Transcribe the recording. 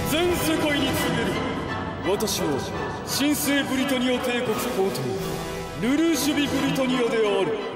全世界に告げる。私は神聖ブリタニア帝国皇帝ルルーシュビ・ブリタニアである。